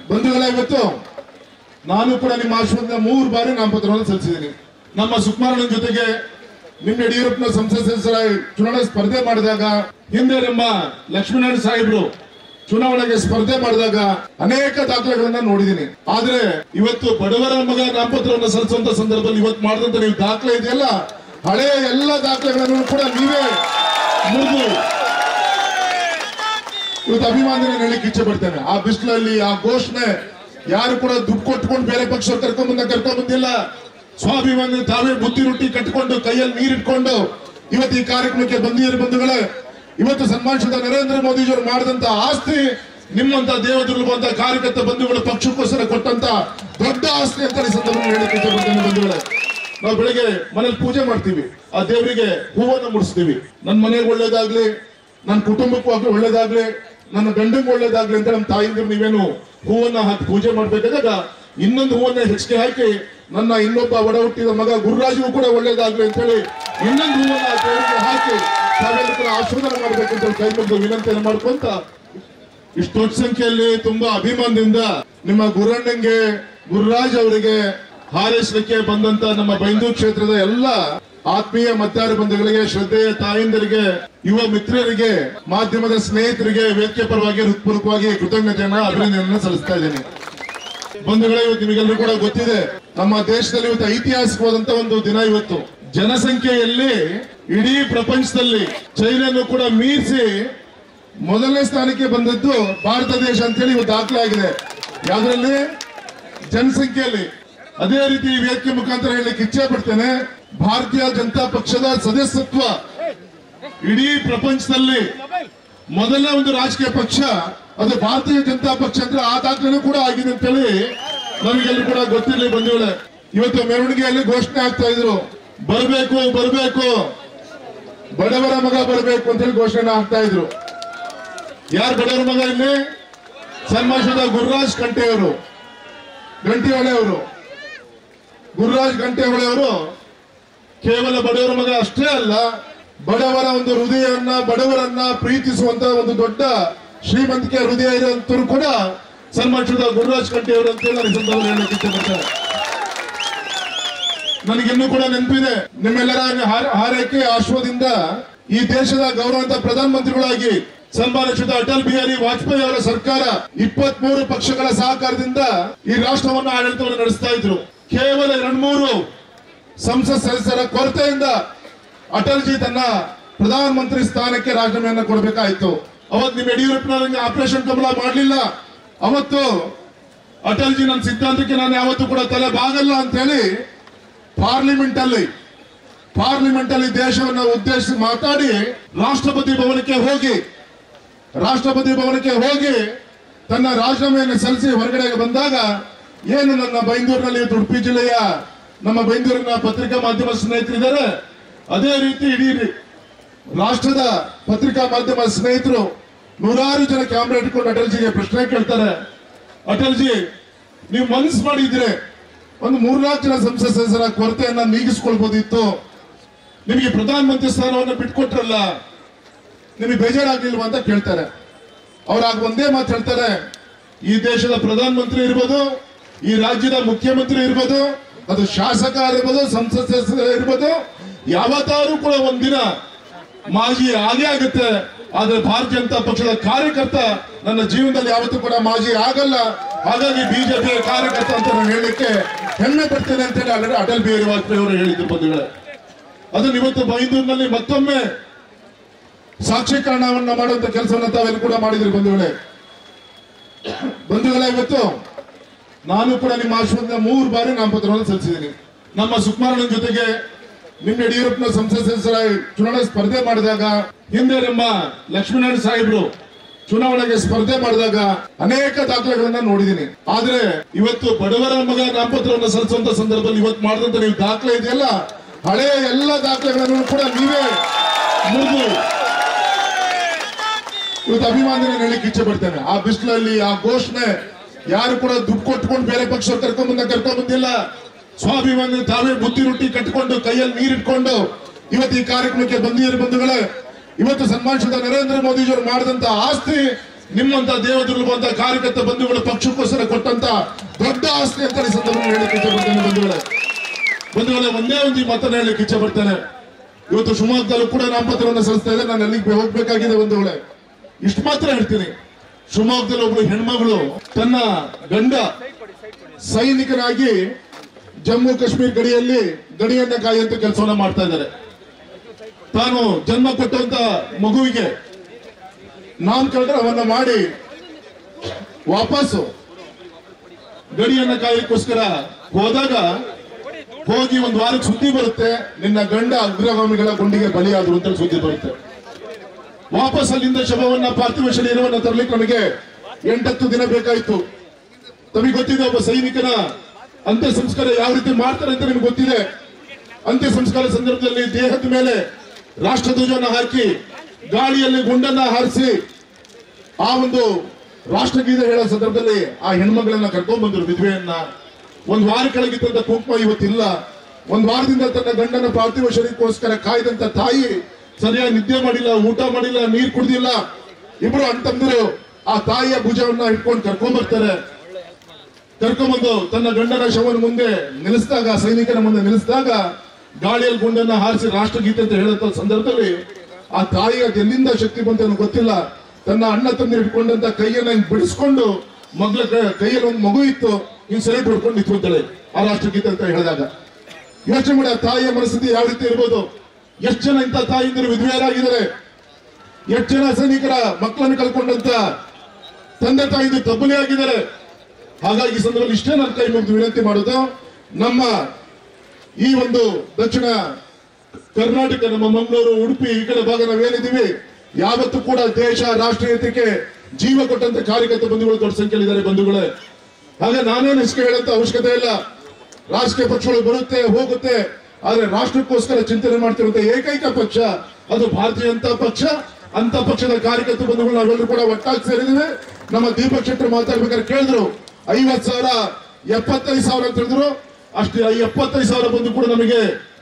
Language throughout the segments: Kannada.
ಬಂಧುಗಳೇ, ಇವತ್ತು ನಾನು ಕೂಡ ನಿಮ್ಮ ಆಶ್ರಮದಿಂದ 3 ಬಾರಿ ನಾಮಪತ್ರವನ್ನು ಸಲ್ಲಿಸಿದ್ದೀನಿ. ನಮ್ಮ ಸುಕುಮಾರಣ್ಣನ ಜೊತೆಗೆ ನಿಮ್ಮ ಯಡಿಯೂರಪ್ಪನ ಸಂಸತ್ ಸದಸ್ಯರಾಗಿ ಚುನಾವಣೆ ಸ್ಪರ್ಧೆ ಮಾಡಿದಾಗ, ಹಿಂದೆ ನಮ್ಮ ಲಕ್ಷ್ಮೀನಾರಾಯಣ ಸಾಹೇಬ್ರು ಚುನಾವಣೆಗೆ ಸ್ಪರ್ಧೆ ಮಾಡಿದಾಗ ಅನೇಕ ದಾಖಲೆಗಳನ್ನ ನೋಡಿದ್ದೀನಿ. ಆದ್ರೆ ಇವತ್ತು ಬಡವರ ಮಗ ನಾಮಪತ್ರವನ್ನು ಸಲ್ಲಿಸುವಂತ ಸಂದರ್ಭದಲ್ಲಿ ಇವತ್ತು ಮಾಡಿದಂತ ನೀವು ದಾಖಲೆ ಇದೆಯಲ್ಲ, ಹಳೆಯ ಎಲ್ಲ ದಾಖಲೆಗಳನ್ನು ಕೂಡ ನೀವೇ ಮುರಿದು ಇವತ್ತು ಅಭಿಮಾನಿನ ಹೇಳಲಿಕ್ಕೆ ಇಚ್ಛೆ ಪಡ್ತೇನೆ. ಆ ಬಿಸಿಲಲ್ಲಿ ಆ ಘೋಷಣೆ ಯಾರು ಕೂಡ ದುಡ್ಡು ಕೊಟ್ಕೊಂಡು ಬೇರೆ ಪಕ್ಷ ಕರ್ಕೊಂಡ್ ಬಂದಿಲ್ಲ. ಸ್ವಾಭಿಮಾನಿ ತಾವೇ ಬುದ್ಧಿ ರೊಟ್ಟಿ ಕಟ್ಕೊಂಡು ಕೈಯಲ್ಲಿ ನೀರಿಟ್ಕೊಂಡು ಇವತ್ತು ಈ ಕಾರ್ಯಕ್ರಮಕ್ಕೆ ಬಂದಿರೋ ಬಂಧುಗಳೇ, ಇವತ್ತು ಸನ್ಮಾನಿಸಿದ ನರೇಂದ್ರ ಮೋದಿಜಿಯವರು ಮಾಡಿದಂತ ಆಸ್ತಿ ನಿಮ್ಮಂತ ದೇವದುರ್ಗವಂತ ಕಾರ್ಯಕರ್ತ ಬಂಧುಗಳು ಪಕ್ಷಕ್ಕೋಸ್ಕರ ಕೊಟ್ಟಂತ ದೊಡ್ಡ ಆಸ್ತಿ ಅಂತ ಈ ಸಂದರ್ಭದಲ್ಲಿ ಹೇಳಲಿಕ್ಕೆ ಇಚ್ಛೆ ಪಡ್ತೇನೆ ಬಂಧುಗಳೇ. ನಾವು ಬೆಳಿಗ್ಗೆ ಮನೇಲಿ ಪೂಜೆ ಮಾಡ್ತೀವಿ, ಆ ದೇವರಿಗೆ ಹೂವನ್ನು ಮುಡಿಸ್ತೀವಿ. ನನ್ನ ಮನೆಗೆ ಒಳ್ಳೇದಾಗ್ಲಿ, ನನ್ನ ಕುಟುಂಬಕ್ಕೂ ಒಳ್ಳೇದಾಗ್ಲಿ, ನನ್ನ ಗಂಡಂಗೆ ಒಳ್ಳೇದಾಗ್ಲಿ ಅಂತ ನಮ್ಮ ತಾಯಿಂದ್ರು ನೀವೇನು ಹೂವನ್ನ ಹಾಕಿ ಪೂಜೆ ಮಾಡ್ಬೇಕಾದಾಗ ಇನ್ನೊಂದು ಹೂವನ್ನ ಹೆಚ್ಚಿಗೆ ಹಾಕಿ ನನ್ನ ಇನ್ನೊಬ್ಬ ಒಡ ಹುಟ್ಟಿದ ಮಗ ಗುರುರಾಜ್ಗೂ ಕೂಡ ಒಳ್ಳೇದಾಗ್ಲಿ ಅಂತ ಹೇಳಿ ಇನ್ನೊಂದು ಹೂವನ್ನ ದೇವರಿಗೆ ಹಾಕಿ ತಾವೆಲ್ಲರೂ ಕೂಡ ಆಶೀರ್ವಾದ ಮಾಡ್ಬೇಕಂತ ಕೈ ಮುಗಿದು ವಿನಂತಿಯನ್ನು ಮಾಡ್ಕೊಂತ, ಇಷ್ಟು ದೊಡ್ಡ ಸಂಖ್ಯೆಯಲ್ಲಿ ತುಂಬಾ ಅಭಿಮಾನದಿಂದ ನಿಮ್ಮ ಗುರಣ್ಣಂಗೆ ಗುರುರಾಜ್ ಅವರಿಗೆ ಹಾರೈಸಲಿಕ್ಕೆ ಬಂದಂತ ನಮ್ಮ ಬೈಂದೂರು ಕ್ಷೇತ್ರದ ಎಲ್ಲ ಆತ್ಮೀಯ ಮತದಾರ ಬಂಧುಗಳಿಗೆ, ಶ್ರದ್ಧೆಯ ತಾಯಿಂದರಿಗೆ, ಯುವ ಮಿತ್ರರಿಗೆ, ಮಾಧ್ಯಮದ ಸ್ನೇಹಿತರಿಗೆ ವೇದಿಕೆ ಪರವಾಗಿ ಹೃತ್ಪೂರ್ವಕವಾಗಿ ಕೃತಜ್ಞತೆಯನ್ನ ಅಭಿನಂದನೆಯನ್ನ ಸಲ್ಲಿಸ್ತಾ ಇದ್ದೇನೆ. ಬಂಧುಗಳೇ, ಇವತ್ತು ನಿಮಗೆಲ್ಲರೂ ಕೂಡ ಗೊತ್ತಿದೆ, ನಮ್ಮ ದೇಶದಲ್ಲಿ ಇವತ್ತು ಐತಿಹಾಸಿಕವಾದಂತ ಒಂದು ದಿನ. ಇವತ್ತು ಜನಸಂಖ್ಯೆಯಲ್ಲಿ ಇಡೀ ಪ್ರಪಂಚದಲ್ಲಿ ಚೈನಾನು ಕೂಡ ಮೀರಿಸಿ ಮೊದಲನೇ ಸ್ಥಾನಕ್ಕೆ ಬಂದದ್ದು ಭಾರತ ದೇಶ ಅಂತ ಹೇಳಿ ಇವತ್ತು ದಾಖಲೆ ಆಗಿದೆ. ಯಾವ್ದ್ರಲ್ಲಿ? ಜನಸಂಖ್ಯೆಯಲ್ಲಿ. ಅದೇ ರೀತಿ ಈ ವೇದಿಕೆ ಮುಖಾಂತರ ಹೇಳಲಿಕ್ಕೆ ಇಚ್ಛೆ ಪಡ್ತೇನೆ, ಭಾರತೀಯ ಜನತಾ ಪಕ್ಷದ ಸದಸ್ಯತ್ವ ಇಡೀ ಪ್ರಪಂಚದಲ್ಲಿ ಮೊದಲನೇ ಒಂದು ರಾಜಕೀಯ ಪಕ್ಷ ಅದು ಭಾರತೀಯ ಜನತಾ ಪಕ್ಷ ಅಂದ್ರೆ ಆ ದಾಖಲೆನೂ ಕೂಡ ಆಗಿದೆ ಅಂತ ಹೇಳಿ ನಮಗೆಲ್ಲರೂ ಕೂಡ ಗೊತ್ತಿರಲಿ ಬಂಧುಗಳೇ. ಇವತ್ತು ಮೆರವಣಿಗೆಯಲ್ಲಿ ಘೋಷಣೆ ಆಗ್ತಾ ಇದ್ರು, ಬರಬೇಕು ಬರಬೇಕು ಬಡವರ ಮಗ ಬರಬೇಕು ಅಂತ ಹೇಳಿ ಘೋಷಣೆ ಆಗ್ತಾ ಇದ್ರು. ಯಾರು ಬಡವರ ಮಗ? ಇಲ್ಲಿ ಸನ್ಮಾನಿಸಿದ ಗುರುರಾಜ್ ಕಂಠೇವರು, ಗಂಟಿಹೊಳೆ ಅವರು. ಗುರುರಾಜ್ ಗಂಟಿಹೊಳೆ ಅವರು ಕೇವಲ ಬಡವರ ಮಗ ಅಷ್ಟೇ ಅಲ್ಲ, ಬಡವರ ಒಂದು ಹೃದಯವನ್ನ, ಬಡವರನ್ನ ಪ್ರೀತಿಸುವಂತ ಒಂದು ದೊಡ್ಡ ಶ್ರೀಮಂತಿಕೆ ಹೃದಯ ಇರುವಂತರು ಕೂಡ ಸನ್ಮಾನಿಸಿದ ಗುರುರಾಜ್ ಕಂಠೇವರು ಅಂತ ಹೇಳಿ ಸಂದರ್ಭದಲ್ಲಿ ಹೇಳಲಿಕ್ಕೆ ಇಚ್ಛೆ. ನನಗಿನ್ನೂ ಕೂಡ ನೆನಪಿದೆ, ನಿಮ್ಮೆಲ್ಲರ ಹಾರೈಕೆ ಆಶ್ವಾದಿಂದ ಈ ದೇಶದ ಗೌರವಂತ ಪ್ರಧಾನಮಂತ್ರಿಗಳಾಗಿ ಸನ್ಮಾನಿಸಿದ ಅಟಲ್ ಬಿಹಾರಿ ವಾಜಪೇಯಿ ಅವರ ಸರ್ಕಾರ 23 ಪಕ್ಷಗಳ ಸಹಕಾರದಿಂದ ಈ ರಾಷ್ಟ್ರವನ್ನು ಆಡಳಿತವನ್ನು ನಡೆಸ್ತಾ ಇದ್ರು. ಕೇವಲ 2-3 ಸಂಸತ್ ಸದಸ್ಯರ ಕೊರತೆಯಿಂದ ಅಟಲ್ಜಿ ತನ್ನ ಪ್ರಧಾನಮಂತ್ರಿ ಸ್ಥಾನಕ್ಕೆ ರಾಜೀನಾಮೆಯನ್ನು ಕೊಡಬೇಕಾಯಿತು. ಅವತ್ತು ನಿಮ್ಮ ಯಡಿಯೂರಪ್ಪನವರಿಗೆ ಆಪರೇಷನ್ ಕಮಲ ಮಾಡಲಿಲ್ಲ. ಅವತ್ತು ಅಟಲ್ಜಿ ನನ್ನ ಸಿದ್ಧಾಂತಕ್ಕೆ ನಾನು ಯಾವತ್ತೂ ಕೂಡ ತಲೆ ಬಾಗಲ್ಲ ಅಂತ ಹೇಳಿ ಪಾರ್ಲಿಮೆಂಟ್ ಅಲ್ಲಿ ದೇಶವನ್ನು ಉದ್ದೇಶಿಸಿ ಮಾತಾಡಿ ರಾಷ್ಟ್ರಪತಿ ಭವನಕ್ಕೆ ಹೋಗಿ ತನ್ನ ರಾಜೀನಾಮೆಯನ್ನು ಸಲ್ಲಿಸಿ ಹೊರಗಡೆಗೆ ಬಂದಾಗ ಏನು ನನ್ನ ಬೈಂದೂರಿನಲ್ಲಿ ಉಡುಪಿ ಜಿಲ್ಲೆಯ ನಮ್ಮ ಬೈಂದೂರಿನ ಪತ್ರಿಕಾ ಮಾಧ್ಯಮ ಸ್ನೇಹಿತರಿದ್ದಾರೆ, ಅದೇ ರೀತಿ ಇಡೀ ರಾಷ್ಟ್ರದ ಪತ್ರಿಕಾ ಮಾಧ್ಯಮ ಸ್ನೇಹಿತರು 100 ಜನ ಕ್ಯಾಮ್ರಾ ಇಟ್ಕೊಂಡು ಅಟಲ್ಜಿಗೆ ಪ್ರಶ್ನೆ ಕೇಳ್ತಾರೆ. ಅಟಲ್ಜಿ, ನೀವು ಮನಸ್ಸು ಮಾಡಿದ್ರೆ ಒಂದು 3-4 ಜನ ಸಂಸತ್ ಸದಸ್ಯರ ಕೊರತೆಯನ್ನ ನೀಗಿಸ್ಕೊಳ್ಬಹುದಿತ್ತು, ನಿಮಗೆ ಪ್ರಧಾನಮಂತ್ರಿ ಸ್ಥಾನವನ್ನು ಬಿಟ್ಕೊಟ್ರಲ್ಲ, ನಿಮಗೆ ಬೇಜಾರಾಗ್ಲಿಲ್ವಾ ಅಂತ ಕೇಳ್ತಾರೆ. ಅವ್ರಾಗ ಒಂದೇ ಮಾತು ಹೇಳ್ತಾರೆ, ಈ ದೇಶದ ಪ್ರಧಾನಮಂತ್ರಿ ಇರ್ಬೋದು, ಈ ರಾಜ್ಯದ ಮುಖ್ಯಮಂತ್ರಿ ಇರ್ಬೋದು, ಅದು ಶಾಸಕ ಇರ್ಬೋದು, ಸಂಸತ್ ಸದಸ್ಯ ಇರ್ಬೋದು, ಯಾವತ್ತಾದ್ರೂ ಕೂಡ ಒಂದಿನ ಮಾಜಿ ಆಗೇ ಆಗುತ್ತೆ. ಆದ್ರೆ ಭಾರತೀಯ ಜನತಾ ಪಕ್ಷದ ಕಾರ್ಯಕರ್ತ ನನ್ನ ಜೀವನದಲ್ಲಿ ಯಾವತ್ತೂ ಕೂಡ ಮಾಜಿ ಆಗಲ್ಲ. ಹಾಗಾಗಿ ಬಿಜೆಪಿ ಕಾರ್ಯಕರ್ತ ಅಂತ ನಾನು ಹೇಳಲಿಕ್ಕೆ ಹೆಮ್ಮೆ ಪಡ್ತೇನೆ ಅಂತ ಹೇಳಿ ಅಟಲ್ ಬಿಹಾರಿ ವಾಜಪೇಯಿ ಅವರು ಹೇಳಿದ್ರು ಬಂಧುಗಳೇ. ಅದನ್ನ ಇವತ್ತು ಬೈಂದೂರಿನಲ್ಲಿ ಮತ್ತೊಮ್ಮೆ ಸಾಕ್ಷೀಕರಣವನ್ನ ಮಾಡುವಂತ ಕೆಲಸವನ್ನ ತಾವೆಲ್ಲ ಕೂಡ ಮಾಡಿದ್ರಿ ಬಂಧುಗಳೇ. ಇವತ್ತು ನಾನು ಕೂಡ ನಿಮ್ಮ ಆಶ್ರಮದಿಂದ 3 ಬಾರಿ ನಾಮಪತ್ರವನ್ನು ಸಲ್ಲಿಸಿದ್ದೀನಿ. ನಮ್ಮ ಸುಕುಮಾರಣ್ಣನ ಜೊತೆಗೆ ನಿಮ್ಮ ಯಡಿಯೂರಪ್ಪನ ಸಂಸತ್ ಸದಸ್ಯರಾಗಿ ಚುನಾವಣೆ ಸ್ಪರ್ಧೆ ಮಾಡಿದಾಗ, ಹಿಂದೆ ನಮ್ಮ ಲಕ್ಷ್ಮೀನಾರಾಯಣ ಸಾಹೇಬ್ರು ಚುನಾವಣೆಗೆ ಸ್ಪರ್ಧೆ ಮಾಡಿದಾಗ ಅನೇಕ ದಾಖಲೆಗಳನ್ನ ನೋಡಿದ್ದೀನಿ. ಆದ್ರೆ ಇವತ್ತು ಬಡವರ ಮಗ ನಾಮಪತ್ರವನ್ನು ಸಲ್ಲಿಸುವಂತ ಸಂದರ್ಭದಲ್ಲಿ ಇವತ್ತು ಮಾಡಿದಂತ ನೀವು ದಾಖಲೆ ಇದೆಯಲ್ಲ, ಹಳೆಯ ಎಲ್ಲ ದಾಖಲೆಗಳನ್ನು ಕೂಡ ನೀವೇ ಮುರಿದು ಇವತ್ತು ಅಭಿಮಾನಿನ ಹೇಳಲಿಕ್ಕೆ ಇಚ್ಛೆ ಪಡ್ತೇನೆ. ಆ ಬಿಸಿಲಲ್ಲಿ ಆ ಘೋಷಣೆ ಯಾರು ಕೂಡ ದುಡ್ಡು ಕೊಟ್ಕೊಂಡು ಬೇರೆ ಪಕ್ಷ ಕರ್ಕೊಂಡ್ ಬಂದಿಲ್ಲ. ಸ್ವಾಭಿಮಾನಿ ತಾವೇ ಬುದ್ಧಿ ರೊಟ್ಟಿ ಕಟ್ಕೊಂಡು ಕೈಯಲ್ಲಿ ನೀರಿಟ್ಕೊಂಡು ಇವತ್ತು ಈ ಕಾರ್ಯಕ್ರಮಕ್ಕೆ ಬಂದಿರೋ ಬಂಧುಗಳೇ, ಇವತ್ತು ಸನ್ಮಾನಿಸಿದ ನರೇಂದ್ರ ಮೋದಿಜಿಯವರು ಮಾಡಿದಂತ ಆಸ್ತಿ ನಿಮ್ಮಂತ ದೇವದುರ್ಗವಂತ ಕಾರ್ಯಕರ್ತ ಬಂಧುಗಳು ಪಕ್ಷಕ್ಕೋಸ್ಕರ ಕೊಟ್ಟ ದೊಡ್ಡ ಆಸ್ತಿ ಅಂತ ಈ ಸಂದರ್ಭದಲ್ಲಿ ಹೇಳಲಿಕ್ಕೆ ಇಚ್ಛೆಪಡ್ತೇನೆ ಬಂಧುಗಳೇ. ಒಂದೇ ಒಂದು ಮಾತನ್ನ ಹೇಳಲಿಕ್ಕೆ ಇಚ್ಛೆಪಡ್ತೇನೆ. ಇವತ್ತು ಶಿವಮೊಗ್ಗದಲ್ಲೂ ಕೂಡ ನಾಮಪತ್ರವನ್ನು ಸಲ್ಲಿಸ್ತಾ ಇದೆ. ನಾನು ಅಲ್ಲಿಗೆ ಹೋಗ್ಬೇಕಾಗಿದೆ ಬಂಧುಗಳೇ. ಇಷ್ಟು ಮಾತ್ರ ಹೇಳ್ತೀನಿ, ಶಿವಮೊಗ್ಗದಲ್ಲಿ ಒಬ್ಳು ಹೆಣ್ಮಗಳು ತನ್ನ ಗಂಡ ಸೈನಿಕನಾಗಿ ಜಮ್ಮು ಕಾಶ್ಮೀರ ಗಡಿಯಲ್ಲಿ ಗಡಿಯನ್ನ ಕಾಯುವಂತ ಕೆಲಸವನ್ನ ಮಾಡ್ತಾ ಇದ್ದಾರೆ. ತಾನು ಜನ್ಮ ಕೊಟ್ಟಂತ ಮಗುವಿಗೆ ನಾಮಕರಣವನ್ನ ಮಾಡಿ ವಾಪಸ್ಸು ಗಡಿಯನ್ನ ಕಾಯಕ್ಕೋಸ್ಕರ ಹೋದಾಗ ಹೋಗಿ ಒಂದು ವಾರಕ್ಕೆ ಸುದ್ದಿ ಬರುತ್ತೆ, ನಿನ್ನ ಗಂಡ ಉಗ್ರಗಾಮಿಗಳ ಗುಂಡಿಗೆ ಬಲಿಯಾದ್ರು ಅಂತ ಸುದ್ದಿ ಬರುತ್ತೆ. ವಾಪಸ್ ಅಲ್ಲಿಂದ ಶವವನ್ನ ಪಾರ್ಥಿವ ಶರೀರವನ್ನ ತರಲಿಕ್ಕೆ ನಮಗೆ 8-10 ದಿನ ಬೇಕಾಯ್ತು. ತಮಗೆ ಗೊತ್ತಿದೆ, ಒಬ್ಬ ಸೈನಿಕನ ಅಂತ್ಯ ಸಂಸ್ಕಾರ ಯಾವ ರೀತಿ ಮಾಡ್ತಾರೆ ಅಂತ ನಿಮ್ಗೆ ಗೊತ್ತಿದೆ. ಅಂತ್ಯ ಸಂಸ್ಕಾರ ಸಂದರ್ಭದಲ್ಲಿ ದೇಹದ ಮೇಲೆ ರಾಷ್ಟ್ರಧ್ವಜವನ್ನು ಹಾಕಿ ಗಾಳಿಯಲ್ಲಿ ಗುಂಡನ್ನ ಹಾರಿಸಿ ಆ ಒಂದು ರಾಷ್ಟ್ರಗೀತೆ ಹೇಳೋ ಸಂದರ್ಭದಲ್ಲಿ ಆ ಹೆಣ್ಮಗಳನ್ನ ಕರ್ಕೊಂಡ್ ಬಂದ್ರು, ವಿಧವೆಯನ್ನ. ಒಂದು ವಾರ ಕೆಳಗಿದ್ದಂತ ಕುಂಕುಮ ಇವತ್ತಿಲ್ಲ. ಒಂದು ವಾರದಿಂದ ತನ್ನ ಗಂಡನ ಪಾರ್ಥಿವ ಶರೀರಕ್ಕೋಸ್ಕರ ಕಾಯ್ದಂತ ತಾಯಿ ಸರಿಯಾಗಿ ನಿದ್ದೆ ಮಾಡಿಲ್ಲ, ಊಟ ಮಾಡಿಲ್ಲ, ನೀರು ಕುಡ್ದಿಲ್ಲ. ಇಬ್ರು ಅಣ್ತಂದಿರು ಆ ತಾಯಿಯ ಭುಜವನ್ನ ಇಟ್ಕೊಂಡು ಕರ್ಕೊಂಡ್ ಬರ್ತಾರೆ. ಕರ್ಕೊಂಡ್ಬಂದು ತನ್ನ ಗಂಡನ ಶವನ ಮುಂದೆ ನಿಲ್ಲಿಸಿದಾಗ, ಸೈನಿಕನ ಮುಂದೆ ನಿಲ್ಲಿಸಿದಾಗ ಗಾಳಿಯಲ್ಲಿ ಗುಂಡನ್ನ ಹಾರಿಸಿ ರಾಷ್ಟ್ರಗೀತೆ ಅಂತ ಹೇಳಂತ ಸಂದರ್ಭದಲ್ಲಿ ಆ ತಾಯಿಯ ಎಲ್ಲಿಂದ ಶಕ್ತಿ ಬಂತ ಗೊತ್ತಿಲ್ಲ, ತನ್ನ ಅಣ್ಣ ತಂದೆ ಇಟ್ಕೊಂಡಂತ ಕೈಯನ್ನ ಬಿಡಿಸ್ಕೊಂಡು ಮಗಳ ಕೈಯಲ್ಲಿ ಒಂದು ಮಗು ಇತ್ತು, ಇನ್ ಸೆಲೆಕ್ಟ್ ಹೊಡ್ಕೊಂಡು ನಿಂತ್ಕೊಂತಾಳೆ ಆ ರಾಷ್ಟ್ರಗೀತೆ ಅಂತ ಹೇಳಿದಾಗ. ಯೋಚನೆ ಮಾಡಿ ಆ ತಾಯಿಯ ಮನಸ್ಥಿತಿ ಯಾವ ರೀತಿ ಇರ್ಬೋದು. ಎಷ್ಟು ಜನ ಇಂಥ ತಾಯಿಂದರು ವಿಧವೆಯರಾಗಿದ್ದಾರೆ, ಎಷ್ಟು ಜನ ಸೈನಿಕರ ಮಕ್ಕಳನ್ನು ಕಳ್ಕೊಂಡಂತ ತಂದೆ ತಾಯಿಂದರು ತಬ್ಬಲಿ ಆಗಿದ್ದಾರೆ. ಹಾಗಾಗಿ ಈ ಸಂದರ್ಭದಲ್ಲಿ ಇಷ್ಟೇ ನನ್ನ ಕೈ ಮುಗಿದು ವಿನಂತಿ ಮಾಡೋದು, ನಮ್ಮ ಈ ಒಂದು ದಕ್ಷಿಣ ಕರ್ನಾಟಕ, ನಮ್ಮ ಮಂಗಳೂರು, ಉಡುಪಿ ಈ ಕಡೆ ಭಾಗ ನಾವೇನಿದ್ದೀವಿ, ಯಾವತ್ತೂ ಕೂಡ ದೇಶ ರಾಷ್ಟ್ರೀಯತೆಗೆ ಜೀವ ಕೊಟ್ಟಂತ ಕಾರ್ಯಕರ್ತ ಬಂಧುಗಳು ದೊಡ್ಡ ಸಂಖ್ಯೆಯಲ್ಲಿ ಇದ್ದಾರೆ ಬಂಧುಗಳೇ. ಹಾಗೆ ನಾನೇನು ಹೆಸರು ಹೇಳಂತ ಅವಶ್ಯಕತೆ ಇಲ್ಲ. ರಾಜಕೀಯ ಪಕ್ಷಗಳು ಬರುತ್ತೆ ಹೋಗುತ್ತೆ, ಆದ್ರೆ ರಾಷ್ಟ್ರಕ್ಕೋಸ್ಕರ ಚಿಂತನೆ ಮಾಡ್ತಿರುವಂತ ಏಕೈಕ ಪಕ್ಷ ಅದು ಭಾರತೀಯ ಜನತಾ ಪಕ್ಷ. ಅಂತ ಪಕ್ಷದ ಕಾರ್ಯಕರ್ತ ಬಂಧುಗಳು ನಾವೆಲ್ಲರೂ ಕೂಡ ಒಟ್ಟಾಗಿ ಸೇರಿದ್ದೀವಿ. ನಮ್ಮ ದೀಪಕ್ ಶೆಟ್ಟರ್ ಮಾತಾಡ್ಬೇಕಾದ್ರೆ ಕೇಳಿದ್ರು 50,000 75,000 ಅಂತ ಹೇಳಿದ್ರು. ಅಷ್ಟೇ 75,000 ಬಂದು ಕೂಡ ನಮಗೆ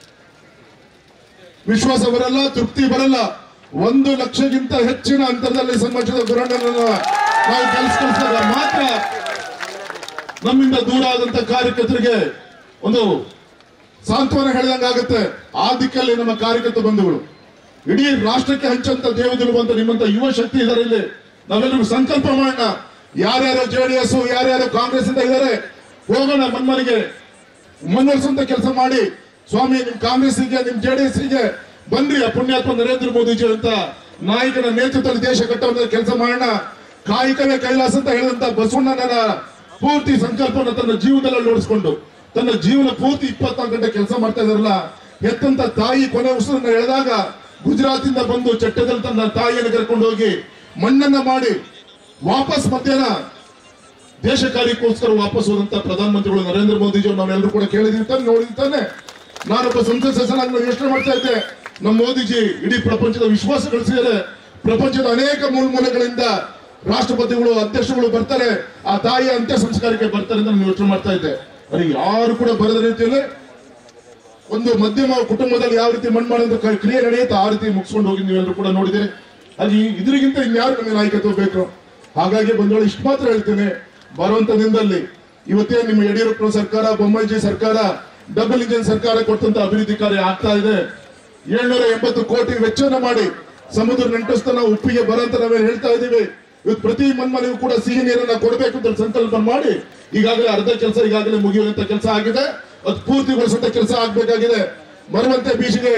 ವಿಶ್ವಾಸ ಬರಲ್ಲ, ತೃಪ್ತಿ ಬರಲ್ಲ. 1 ಲಕ್ಷಕ್ಕಿಂತ ಹೆಚ್ಚಿನ ಅಂತರದಲ್ಲಿ ಸನ್ಮಾನದ ಗುರಣ್ಣನನ್ನ ನಾವು ಕಲಿಸಿದಾಗ ಮಾತ್ರ ನಮ್ಮಿಂದ ದೂರ ಆದಂತ ಕಾರ್ಯಕರ್ತರಿಗೆ ಒಂದು ಸಾಂತ್ವನ ಹೇಳಿದಂಗಾಗುತ್ತೆ. ಆ ದಿಕ್ಕಲ್ಲಿ ನಮ್ಮ ಕಾರ್ಯಕರ್ತ ಬಂಧುಗಳು ಇಡೀ ರಾಷ್ಟ್ರಕ್ಕೆ ಹಂಚಂತ ದೇವದುಲು ಅಂತ ನಿಮ್ಮಂತ ಯುವ ಶಕ್ತಿ ಇದ್ದಾರೆ. ಇಲ್ಲಿ ನಾವೆಲ್ಲರೂ ಸಂಕಲ್ಪ ಮಾಡೋಣ. ಯಾರ್ಯಾರು JDS ಯಾರ್ಯಾರು ಕಾಂಗ್ರೆಸ್ ಅಂತ ಇದ್ದಾರೆ, ಹೋಗೋಣ ಮನ್ಮನೆಗೆ ಮನವೊಲಿಸುವಂತ ಕೆಲಸ ಮಾಡಿ. ಸ್ವಾಮಿ, ನಿಮ್ ಕಾಂಗ್ರೆಸ್ಗೆ ನಿಮ್ JDS ಗೆ ಬನ್ರಿ, ಆ ಪುಣ್ಯಾತ್ಮ ನರೇಂದ್ರ ಮೋದಿಜಿ ಅಂತ ನಾಯಕನ ನೇತೃತ್ವದಲ್ಲಿ ದೇಶ ಕಟ್ಟುವಂತ ಕೆಲಸ ಮಾಡೋಣ. ಕಾಯಕವೇ ಕೈಲಾಸ ಅಂತ ಹೇಳಿದಂತ ಬಸವಣ್ಣನ ಪೂರ್ತಿ ಸಂಕಲ್ಪನ ತನ್ನ ಜೀವನದಲ್ಲಿ ಅಳವಡಿಸಿಕೊಂಡು ತನ್ನ ಜೀವನ ಪೂರ್ತಿ 24 ಗಂಟೆ ಕೆಲಸ ಮಾಡ್ತಾ ಇದಾರಲ್ಲ. ಹೆತ್ತಂತ ತಾಯಿ ಕೊನೆ ಉಸಿರನ್ನ ಎಳೆದಾಗ ಗುಜರಾತಿಂದ ಬಂದು ಚಟ್ಟದಲ್ಲಿ ತನ್ನ ತಾಯಿಯನ್ನು ಕರ್ಕೊಂಡು ಹೋಗಿ ಮಣ್ಣನ್ನ ಮಾಡಿ ವಾಪಸ್ ಮಧ್ಯಾಹ್ನ ದೇಶ ಕಾರ್ಯಕ್ಕೋಸ್ಕರ ವಾಪಸ್ ಹೋದಂತ ಪ್ರಧಾನಮಂತ್ರಿಗಳು ನರೇಂದ್ರ ಮೋದಿಜಿ ನಾವೆಲ್ಲರೂ ಕೂಡ ಕೇಳಿದಿರ್ತಾನೆ, ನೋಡಿರ್ತಾನೆ. ನಾನೊಬ್ಬ ಸಂಸತ್ ಸದಸ್ಯನಾಗಿ ಯೋಚನೆ ಮಾಡ್ತಾ ಇದ್ದೆ, ನಮ್ಮ ಮೋದಿಜಿ ಇಡೀ ಪ್ರಪಂಚದ ವಿಶ್ವಾಸ ಗಳಿಸಿದರೆ ಪ್ರಪಂಚದ ಅನೇಕ ಮೂಲೆಗಳಿಂದ ರಾಷ್ಟ್ರಪತಿಗಳು ಅಧ್ಯಕ್ಷಗಳು ಬರ್ತಾರೆ, ಆ ತಾಯಿಯ ಅಂತ್ಯ ಸಂಸ್ಕಾರಕ್ಕೆ ಬರ್ತಾರೆ ಅಂತ ನಾನು ಯೋಚನೆ ಮಾಡ್ತಾ ಇದ್ದೆ. ಅಲ್ಲಿ ಯಾರು ಕೂಡ ಬರದ ರೀತಿಯಲ್ಲಿ ಒಂದು ಮಧ್ಯಮ ಕುಟುಂಬದಲ್ಲಿ ಯಾವ ರೀತಿ ಮಣ್ಣು ಕ್ರಿಯೆ ನಡೆಯುತ್ತೆ ಆ ರೀತಿ ಮುಗಿಸ್ಕೊಂಡು ಹೋಗಿ ನೀವೆಲ್ಲರೂ ಕೂಡ ನೋಡಿದಿರಿ. ಅಲ್ಲಿ ಇದರಿಗಿಂತ ಇನ್ಯಾರು ನಮಗೆ ನಾಯಕತ್ವ ಬೇಕು. ಹಾಗಾಗಿ ಬಂದವಳು ಇಷ್ಟು ಮಾತ್ರ ಹೇಳ್ತೇನೆ, ಬರುವಂತ ದಿನದಲ್ಲಿ ಇವತ್ತೇ ನಿಮ್ಮ ಯಡಿಯೂರಪ್ಪ ಸರ್ಕಾರ, ಬೊಮ್ಮಾಯಿ ಸರ್ಕಾರ ಡಬಲ್ ಇಂಜಿನ್ ಸರ್ಕಾರ ಕೊಟ್ಟಂತ ಅಭಿವೃದ್ಧಿ ಕಾರ್ಯ ಆಗ್ತಾ ಇದೆ. 780 ಕೋಟಿ ವೆಚ್ಚವನ್ನು ಮಾಡಿ ಸಮುದ್ರ ನೆಂಟಸ್ಥ ನಾವು ಉಪ್ಪಿಗೆ ಬರಂತ ನಾವೇನು ಹೇಳ್ತಾ ಇದ್ದೀವಿ. ಇವತ್ತು ಪ್ರತಿ ಮನೆಗೂ ಕೂಡ ಸಿಹಿ ನೀರನ್ನ ಕೊಡಬೇಕು ಅಂತ ಸಂಕಲ್ಪ ಮಾಡಿ ಈಗಾಗಲೇ ಅರ್ಧ ಕೆಲಸ ಈಗಾಗಲೇ ಮುಗಿಯುವಂತ ಕೆಲಸ ಆಗಿದೆ. ಅದು ಪೂರ್ತಿಗೊಳಿಸುವಂತ ಕೆಲಸ ಆಗ್ಬೇಕಾಗಿದೆ. ಬರುವಂತೆ ಬೀಚಿಗೆ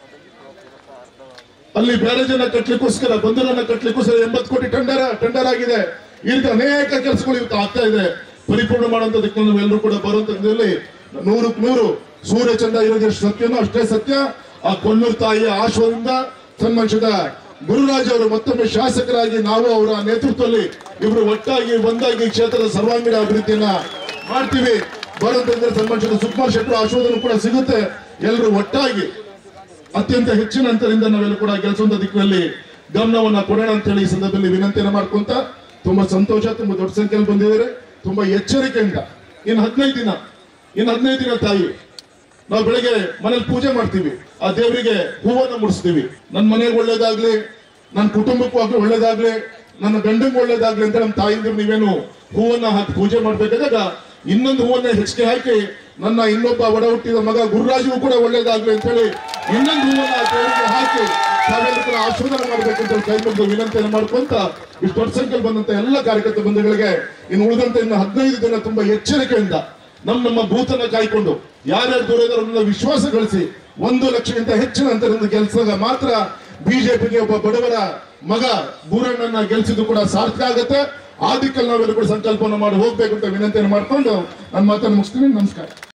ಅಲ್ಲಿ ಬ್ಯಾರೇಜ್ ಅನ್ನ ಕಟ್ಟಲಿಕ್ಕೋಸ್ಕರ, ಬಂದರನ್ನ ಕಟ್ಟಲಿಕ್ಕೋಸ್ಕರ 80 ಕೋಟಿ ಟೆಂಡರ್ ಆಗಿದೆ. ಈ ರೀತಿ ಅನೇಕ ಕೆಲಸಗಳು ಇವತ್ತು ಆಗ್ತಾ ಇದೆ. ಪರಿಪೂರ್ಣ ಮಾಡುವಂತದಕ್ಕೆ ನಾವೆಲ್ಲರೂ ಕೂಡ ಬರುವಂತ ದಿನದಲ್ಲಿ 100ಕ್ಕೆ 100 ಸೂರ್ಯ ಚಂದ್ರ ಇರೋದು ಸತ್ಯನೋ ಅಷ್ಟೇ ಸತ್ಯ. ಆ ಕೊಲ್ಲೂರು ತಾಯಿಯ ಆಶ್ರಯದಿಂದ ಸನ್ಮಾನಿಸಿದ ಗುರುರಾಜ್ ಅವರು ಮತ್ತೊಮ್ಮೆ ಶಾಸಕರಾಗಿ ನಾವು ಅವರ ನೇತೃತ್ವದಲ್ಲಿ ಇವರು ಒಟ್ಟಾಗಿ ಒಂದಾಗಿ ಕ್ಷೇತ್ರದ ಸರ್ವಾಂಗೀಣ ಅಭಿವೃದ್ಧಿಯನ್ನ ಮಾಡ್ತೀವಿ. ಬರುವಂತ ಸನ್ಮಾನಿಸಿದ ಸುಕುಮಾರ್ ಶೆಟ್ಟರ್ ಆಶೀರ್ವಾದ ಕೂಡ ಸಿಗುತ್ತೆ. ಎಲ್ಲರೂ ಒಟ್ಟಾಗಿ ಅತ್ಯಂತ ಹೆಚ್ಚಿನ ಅಂತರದಿಂದ ನಾವೆಲ್ಲ ಕೂಡ ಗೆಲ್ಲಿಸುವಂತ ದಿಕ್ಕಿನಲ್ಲಿ ಗಮನವನ್ನ ಕೊಡೋಣ ಅಂತ ಹೇಳಿ ಈ ಸಂದರ್ಭದಲ್ಲಿ ವಿನಂತಿಯನ್ನ ಮಾಡ್ಕೊಂತ ತುಂಬಾ ಸಂತೋಷ. ತುಂಬಾ ದೊಡ್ಡ ಸಂಖ್ಯೆಯಲ್ಲಿ ಬಂದಿದ್ದಾರೆ. ತುಂಬಾ ಎಚ್ಚರಿಕೆಯಿಂದ ಇನ್ನು 15 ದಿನ ತಾಯಿ ನಾವು ಬೆಳಗ್ಗೆ ಮನೇಲಿ ಪೂಜೆ ಮಾಡ್ತೀವಿ, ಆ ದೇವರಿಗೆ ಹೂವನ್ನ ಮುಡಿಸ್ತೀವಿ. ನನ್ನ ಮನೆಗೆ ಒಳ್ಳೇದಾಗ್ಲಿ, ನನ್ನ ಕುಟುಂಬಕ್ಕೂ ಒಳ್ಳೇದಾಗ್ಲಿ, ನನ್ನ ಗಂಡಂಗೆ ಒಳ್ಳೇದಾಗ್ಲಿ ಅಂತ ನಮ್ಮ ತಾಯಿಂದ್ರು ನೀವೇನು ಹೂವನ್ನ ಹಾಕಿ ಪೂಜೆ ಮಾಡ್ಬೇಕಾದಾಗ ಇನ್ನೊಂದು ಹೂವನ್ನ ಹೆಚ್ಚಿಗೆ ಹಾಕಿ ನನ್ನ ಇನ್ನೊಬ್ಬ ಒಡ ಹುಟ್ಟಿದ ಮಗ ಗುರುರಾಜು ಕೂಡ ಒಳ್ಳೇದಾಗ್ಲಿ ಅಂತ ಹೇಳಿ ಇನ್ನೊಂದು ಹೂವನ್ನ ದೇವರಿಗೆ ಹಾಕಿ ತಾವೆಲ್ಲ ಕೂಡ ಆಶೀರ್ವಾದ ಮಾಡ್ಬೇಕಂತ ಕೈ ಮುಗಿದು ವಿನಂತಿಯನ್ನು ಮಾಡ್ಕೊಂತ ಇಷ್ಟು ದೊಡ್ಡ ಸಂಖ್ಯೆಯಲ್ಲಿ ಬಂದಂತ ಎಲ್ಲ ಕಾರ್ಯಕರ್ತ ಬಂಧುಗಳಿಗೆ ಇನ್ನು ಉಳಿದಂತ ಇನ್ನು 15 ದಿನ ತುಂಬಾ ಎಚ್ಚರಿಕೆಯಿಂದ ನಮ್ಮ ಬೂತನ್ನ ಕಾಯ್ಕೊಂಡು ಯಾರ್ಯಾರು ದೂರ ಇದ್ದಾರೋ ವಿಶ್ವಾಸ ಗಳಿಸಿ 1 ಲಕ್ಷಕ್ಕಿಂತ ಹೆಚ್ಚಿನ ಅಂತರದಿಂದ ಗೆಲ್ಸಿದಾಗ ಮಾತ್ರ ಬಿಜೆಪಿಗೆ ಒಬ್ಬ ಬಡವರ ಮಗ ಬೂರಣ್ಣನ ಗೆಲ್ಸಿದ್ದು ಕೂಡ ಸಾರ್ಥಕ ಆಗುತ್ತೆ. ಆ ದಿಕ್ಕಲ್ಲಿ ನಾವೆಲ್ಲ ಕೂಡ ಸಂಕಲ್ಪವನ್ನು ಮಾಡಿ ಹೋಗ್ಬೇಕು ಅಂತ ವಿನಂತಿಯನ್ನು ಮಾಡ್ಕೊಂಡು ನನ್ನ ಮಾತನ್ನು ಮುಗಿಸ್ತೀನಿ. ನಮಸ್ಕಾರ.